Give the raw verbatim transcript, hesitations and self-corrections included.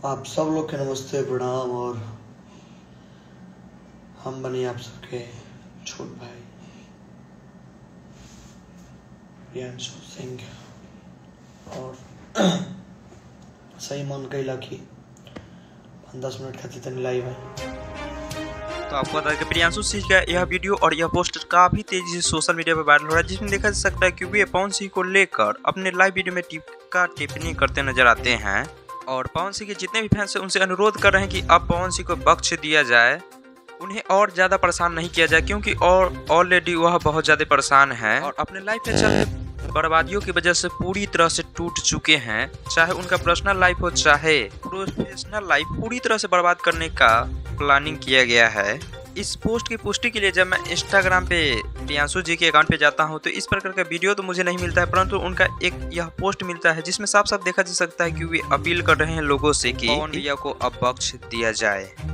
आप सब लोग के नमस्ते प्रणाम। और हम बने आप सबके छोट भाई प्रियांशु सिंह। और सही मन कैला कि दस मिनट खातिर तनी लाइव है। तो आपको बता दें कि प्रियांशु सिंह का यह वीडियो और यह पोस्टर काफी तेजी से सोशल मीडिया पर वायरल हो रहा है, जिसमें देखा जा सकता है कि वे पवन सिंह को लेकर अपने लाइव वीडियो में टिप्पा टिप्पणी करते नजर आते हैं। और पवन सिंह के जितने भी फैंस हैं उनसे अनुरोध कर रहे हैं कि अब पवन सिंह को बख्श दिया जाए, उन्हें और ज़्यादा परेशान नहीं किया जाए, क्योंकि और ऑलरेडी वह बहुत ज़्यादा परेशान है और अपने लाइफ में चल बर्बादियों की वजह से पूरी तरह से टूट चुके हैं। चाहे उनका पर्सनल लाइफ हो चाहे प्रोफेशनल लाइफ, पूरी तरह से बर्बाद करने का प्लानिंग किया गया है। इस पोस्ट की पुष्टि के लिए जब मैं इंस्टाग्राम पे प्रियांशु जी के अकाउंट पे जाता हूं तो इस प्रकार का वीडियो तो मुझे नहीं मिलता है, परंतु उनका एक यह पोस्ट मिलता है जिसमें साफ साफ देखा जा सकता है कि वे अपील कर रहे हैं लोगों से कि पवन भैया को अब बख्श दिया जाए।